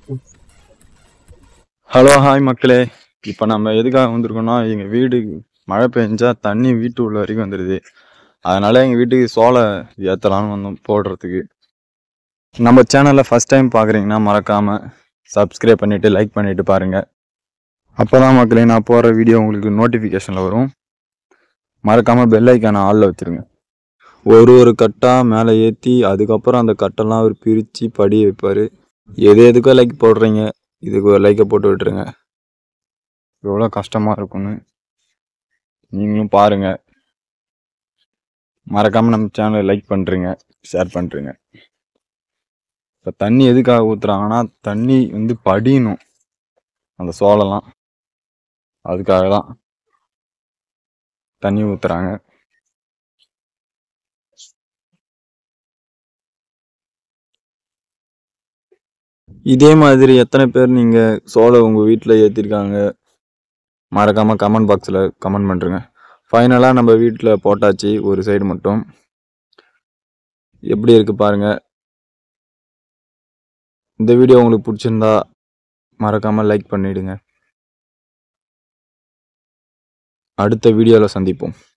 Hello hi மக்களே. இப்போ நம்ம எதுக்காக வந்திருக்கோம்னா, எங்கள் வீடு மழை பெஞ்சா தண்ணி வீட்டு உள்ள வரைக்கும் வந்துடுது. அதனால எங்கள் வீட்டுக்கு சோளம் ஏற்றலான்னு வந்தோம் போடுறதுக்கு. நம்ம சேனலில் ஃபஸ்ட் டைம் பார்க்குறீங்கன்னா மறக்காமல் சப்ஸ்கிரைப் பண்ணிவிட்டு லைக் பண்ணிவிட்டு பாருங்கள். அப்போ தான் மக்களே நான் போடுற வீடியோ உங்களுக்கு நோட்டிஃபிகேஷனில் வரும். மறக்காமல் பெல் ஐக்கானை ஆளில் வச்சுருங்க. ஒரு கட்டாக மேலே ஏற்றி அதுக்கப்புறம் அந்த கட்டெல்லாம் அவர் பிரித்து படி வைப்பார். எதுக்கோ லைக் போடுறீங்க, இதுக்கு ஒரு லைக்கை போட்டு விட்டுருங்க. எவ்வளோ கஷ்டமாக இருக்குன்னு நீங்களும் பாருங்கள். மறக்காமல் நம்ம சேனலை லைக் பண்ணுறீங்க, ஷேர் பண்ணுறீங்க. இப்போ தண்ணி எதுக்காக ஊற்றுறாங்கன்னா, தண்ணி படியணும் அந்த சோளம்லாம், அதுக்காக தான் தண்ணி ஊற்றுறாங்க. இதே மாதிரி எத்தனை பேர் நீங்கள் சோளம் உங்கள் வீட்டில் ஏற்றிருக்காங்க, மறக்காமல் கமெண்ட் பாக்ஸில் கமெண்ட் பண்ணுறேங்க. ஃபைனலாக நம்ம வீட்டில் போட்டாச்சு, ஒரு சைடு மட்டும். எப்படி இருக்குது பாருங்கள். இந்த வீடியோ உங்களுக்கு பிடிச்சிருந்தா மறக்காமல் லைக் பண்ணிவிடுங்க. அடுத்த வீடியோவில் சந்திப்போம்.